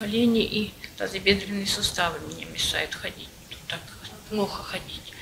Колени и тазобедренные суставы мне мешают ходить. Тут так плохо ходить.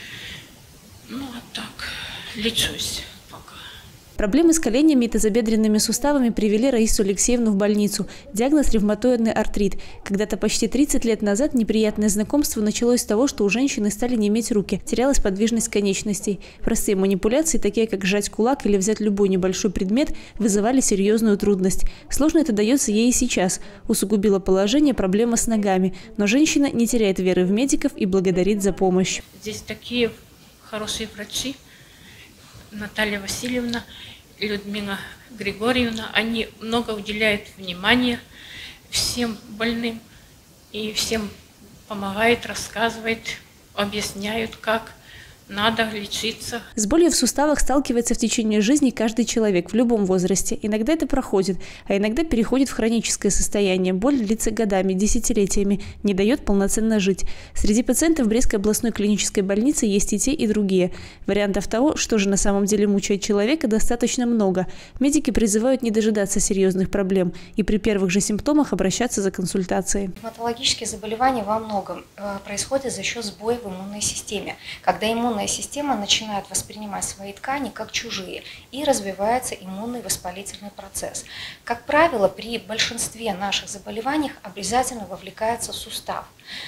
Ну, а так, лечусь пока. Проблемы с коленями и тазобедренными суставами привели Раису Алексеевну в больницу. Диагноз – ревматоидный артрит. Когда-то почти 30 лет назад неприятное знакомство началось с того, что у женщины стали неметь руки, терялась подвижность конечностей. Простые манипуляции, такие как сжать кулак или взять любой небольшой предмет, вызывали серьезную трудность. Сложно это дается ей и сейчас. Усугубило положение проблема с ногами. Но женщина не теряет веры в медиков и благодарит за помощь. Здесь такие хорошие врачи. Наталья Васильевна и Людмила Григорьевна, они много уделяют внимания всем больным и всем помогают, рассказывают, объясняют, как надо лечиться. С болью в суставах сталкивается в течение жизни каждый человек в любом возрасте. Иногда это проходит, а иногда переходит в хроническое состояние. Боль длится годами, десятилетиями, не дает полноценно жить. Среди пациентов Брестской областной клинической больницы есть и те, и другие. Вариантов того, что же на самом деле мучает человека, достаточно много. Медики призывают не дожидаться серьезных проблем и при первых же симптомах обращаться за консультацией. Ревматологические заболевания во многом происходят за счет сбоя в иммунной системе, когда иммунная система начинает воспринимать свои ткани как чужие и развивается иммунный воспалительный процесс. Как правило, при большинстве наших заболеваний обязательно вовлекается сустав.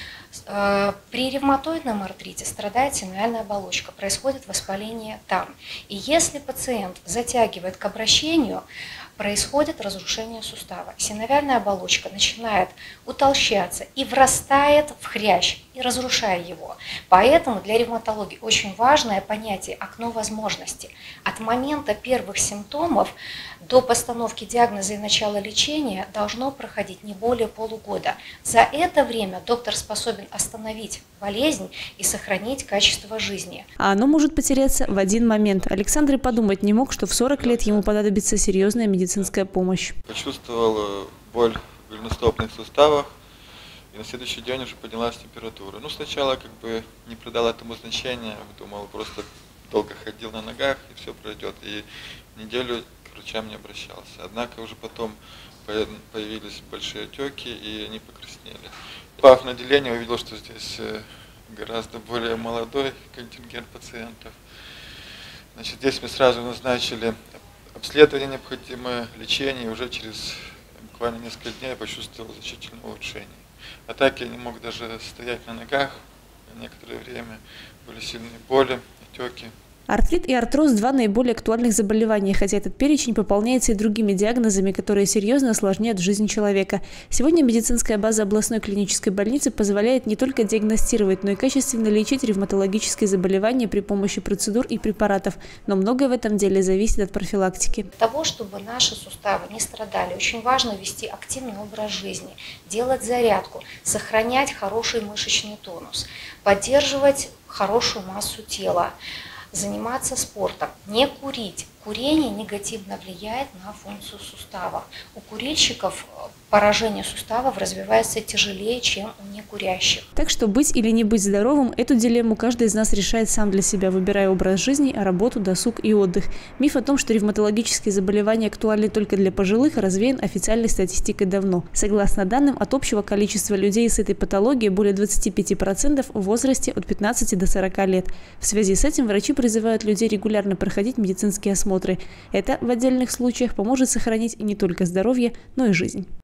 При ревматоидном артрите страдает синовиальная оболочка, происходит воспаление там. И если пациент затягивает к обращению, происходит разрушение сустава. Синовиальная оболочка начинает утолщаться и врастает в хрящ, и разрушая его. Поэтому для ревматологии очень важное понятие окно возможностей. От момента первых симптомов до постановки диагноза и начала лечения должно проходить не более полугода. За это время доктор способен остановить болезнь и сохранить качество жизни. А оно может потеряться в один момент. Александр и подумать не мог, что в 40 лет ему понадобится серьезная медицинская помощь. Почувствовал боль в голеностопных суставах, и на следующий день уже поднялась температура. Ну, сначала как бы не придал этому значения, думал, просто долго ходил на ногах и все пройдет. И неделю к врачам не обращался. Однако уже потом появились большие отеки, и они покраснели. Попав на отделение, увидел, что здесь гораздо более молодой контингент пациентов. Значит, здесь мы сразу назначили обследование необходимое, лечение, и уже через буквально несколько дней я почувствовал значительное улучшение. А так я не мог даже стоять на ногах, некоторое время были сильные боли, отеки. Артрит и артроз – два наиболее актуальных заболевания, хотя этот перечень пополняется и другими диагнозами, которые серьезно осложняют жизнь человека. Сегодня медицинская база областной клинической больницы позволяет не только диагностировать, но и качественно лечить ревматологические заболевания при помощи процедур и препаратов. Но многое в этом деле зависит от профилактики. Для того, чтобы наши суставы не страдали, очень важно вести активный образ жизни, делать зарядку, сохранять хороший мышечный тонус, поддерживать хорошую массу тела, заниматься спортом, не курить. Курение негативно влияет на функцию суставов. У курильщиков поражение суставов развивается тяжелее, чем у некурящих. Так что быть или не быть здоровым – эту дилемму каждый из нас решает сам для себя, выбирая образ жизни, работу, досуг и отдых. Миф о том, что ревматологические заболевания актуальны только для пожилых, развеян официальной статистикой давно. Согласно данным, от общего количества людей с этой патологией более 25% в возрасте от 15 до 40 лет. В связи с этим врачи призывают людей регулярно проходить медицинские осмотры. Это в отдельных случаях поможет сохранить не только здоровье, но и жизнь.